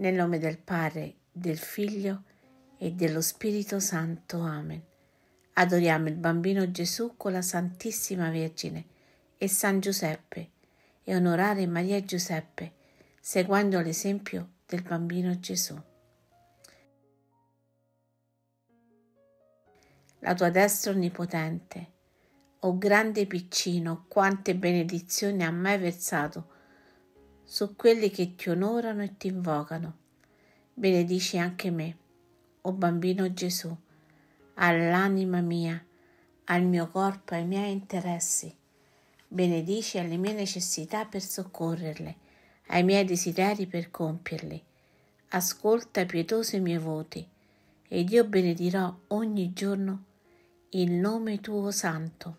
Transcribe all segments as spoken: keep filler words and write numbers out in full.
Nel nome del Padre, del Figlio e dello Spirito Santo. Amen. Adoriamo il bambino Gesù con la Santissima Vergine e San Giuseppe e onorare Maria e Giuseppe, seguendo l'esempio del bambino Gesù. La tua destra onnipotente, o grande piccino, quante benedizioni ha mai versato su quelli che ti onorano e ti invocano. Benedici anche me, o bambino Gesù, all'anima mia, al mio corpo, ai miei interessi. Benedici alle mie necessità per soccorrerle, ai miei desideri per compierli. Ascolta pietoso i miei voti, ed io benedirò ogni giorno il nome tuo santo.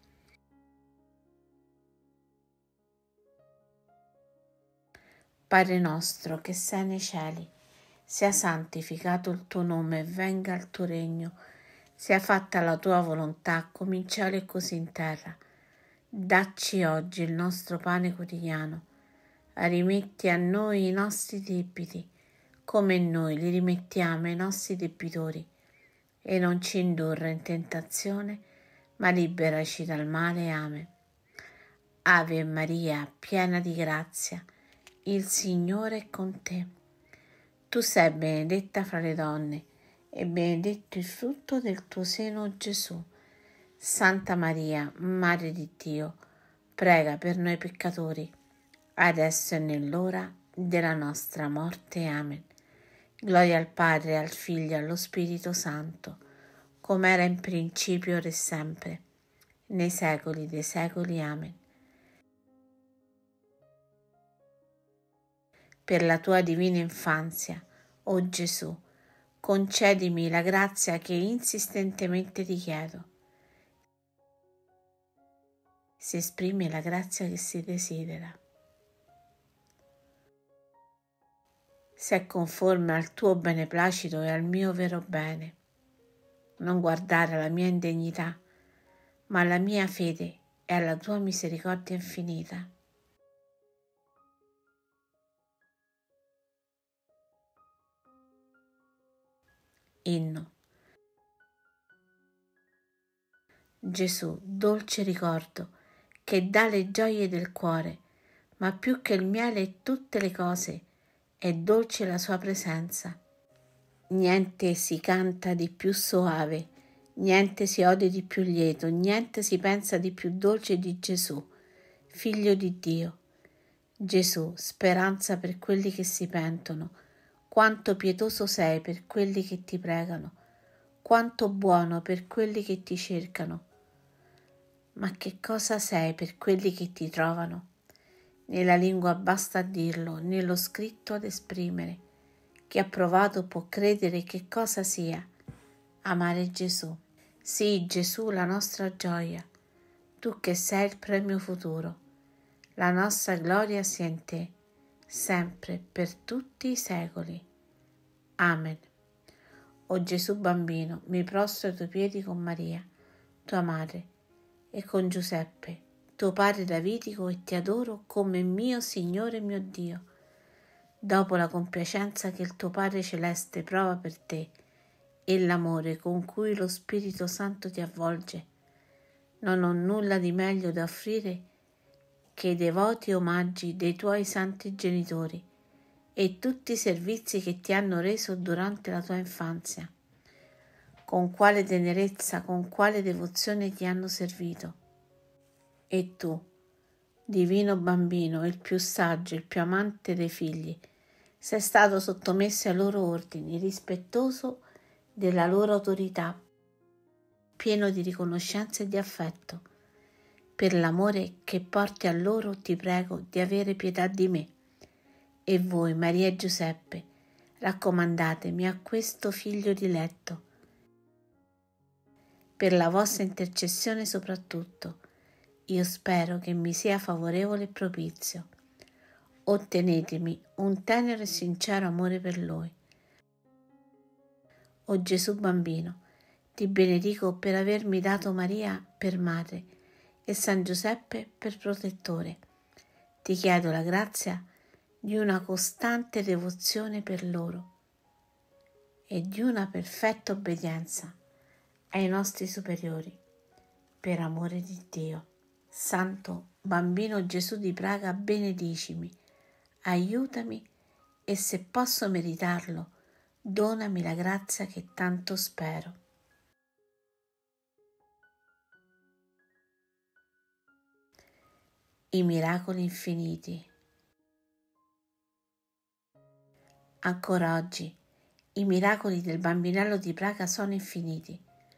Padre nostro che sei nei cieli, sia santificato il tuo nome, venga il tuo regno, sia fatta la tua volontà, come in cielo e così in terra. Dacci oggi il nostro pane quotidiano, rimetti a noi i nostri debiti, come noi li rimettiamo ai nostri debitori, e non ci indurre in tentazione, ma liberaci dal male. Amen. Ave Maria, piena di grazia, il Signore è con te. Tu sei benedetta fra le donne, e benedetto il frutto del tuo seno, Gesù. Santa Maria, Madre di Dio, prega per noi peccatori, adesso e nell'ora della nostra morte. Amen. Gloria al Padre, al Figlio e allo Spirito Santo, come era in principio, ora e sempre, nei secoli dei secoli. Amen. Per la tua divina infanzia, o Gesù, concedimi la grazia che insistentemente ti chiedo. Si esprime la grazia che si desidera. Se è conforme al tuo beneplacito e al mio vero bene, non guardare alla mia indegnità, ma alla mia fede e alla tua misericordia infinita. Inno. Gesù, dolce ricordo, che dà le gioie del cuore, ma più che il miele e tutte le cose, è dolce la sua presenza. Niente si canta di più soave, niente si ode di più lieto, niente si pensa di più dolce di Gesù, Figlio di Dio. Gesù, speranza per quelli che si pentono, quanto pietoso sei per quelli che ti pregano, quanto buono per quelli che ti cercano. Ma che cosa sei per quelli che ti trovano? Nella lingua basta a dirlo, nello scritto ad esprimere. Chi ha provato può credere che cosa sia amare Gesù. Sì, Gesù, la nostra gioia, tu che sei il premio futuro. La nostra gloria sia in te, sempre, per tutti i secoli. Amen. O Gesù bambino, mi prostro ai tuoi piedi con Maria, tua madre, e con Giuseppe, tuo padre davitico, e ti adoro come mio Signore e mio Dio. Dopo la compiacenza che il tuo Padre Celeste prova per te e l'amore con cui lo Spirito Santo ti avvolge, non ho nulla di meglio da offrire che i devoti omaggi dei tuoi santi genitori e tutti i servizi che ti hanno reso durante la tua infanzia. Con quale tenerezza, con quale devozione ti hanno servito. E tu, divino bambino, il più saggio, il più amante dei figli, sei stato sottomesso ai loro ordini, rispettoso della loro autorità, pieno di riconoscenza e di affetto. Per l'amore che porti a loro ti prego di avere pietà di me. E voi, Maria e Giuseppe, raccomandatemi a questo figlio diletto. Per la vostra intercessione soprattutto, io spero che mi sia favorevole e propizio. Ottenetemi un tenero e sincero amore per Lui. O Gesù bambino, ti benedico per avermi dato Maria per madre e San Giuseppe per protettore. Ti chiedo la grazia di una costante devozione per loro e di una perfetta obbedienza ai nostri superiori, per amore di Dio. Santo Bambino Gesù di Praga, benedicimi, aiutami e se posso meritarlo, donami la grazia che tanto spero. I miracoli infiniti. Ancora oggi i miracoli del Bambinello di Praga sono infiniti.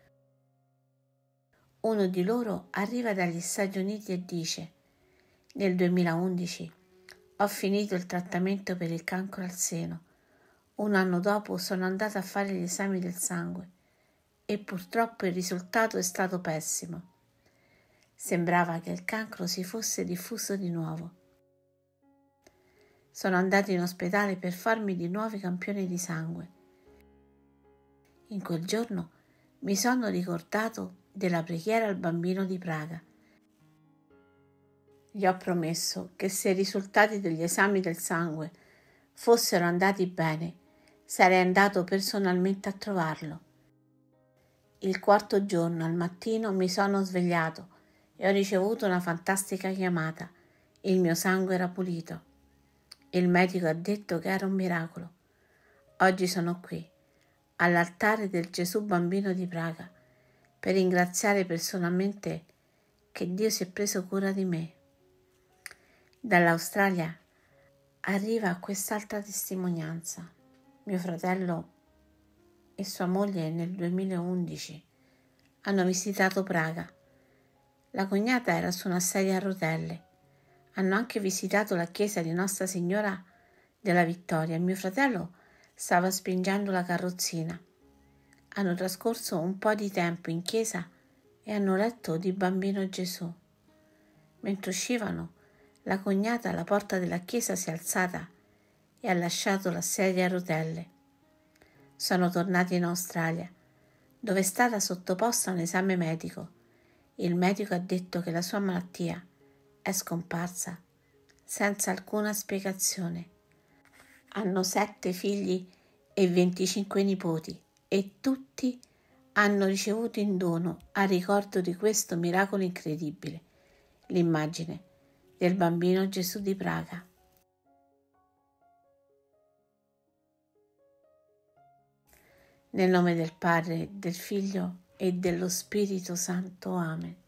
Uno di loro arriva dagli Stati Uniti e dice: nel duemilaundici ho finito il trattamento per il cancro al seno. Un anno dopo sono andata a fare gli esami del sangue e purtroppo il risultato è stato pessimo. Sembrava che il cancro si fosse diffuso di nuovo. Sono andata in ospedale per farmi di nuovo i campioni di sangue. In quel giorno mi sono ricordato della preghiera al Bambino di Praga. Gli ho promesso che se i risultati degli esami del sangue fossero andati bene, sarei andato personalmente a trovarlo. Il quarto giorno al mattino mi sono svegliato e ho ricevuto una fantastica chiamata. Il mio sangue era pulito. Il medico ha detto che era un miracolo. Oggi sono qui, all'altare del Gesù Bambino di Praga, per ringraziare personalmente che Dio si è preso cura di me. Dall'Australia arriva quest'altra testimonianza. Mio fratello e sua moglie nel duemilaundici hanno visitato Praga. La cognata era su una sedia a rotelle. Hanno anche visitato la chiesa di Nostra Signora della Vittoria. Mio fratello stava spingendo la carrozzina. Hanno trascorso un po' di tempo in chiesa e hanno letto di Bambino Gesù. Mentre uscivano, la cognata alla porta della chiesa si è alzata e ha lasciato la sedia a rotelle. Sono tornati in Australia, dove è stata sottoposta a un esame medico. Il medico ha detto che la sua malattia è scomparsa senza alcuna spiegazione. Hanno sette figli e venticinque nipoti e tutti hanno ricevuto in dono a ricordo di questo miracolo incredibile l'immagine del Bambino Gesù di Praga. Nel nome del Padre, del Figlio e dello Spirito Santo. Amen.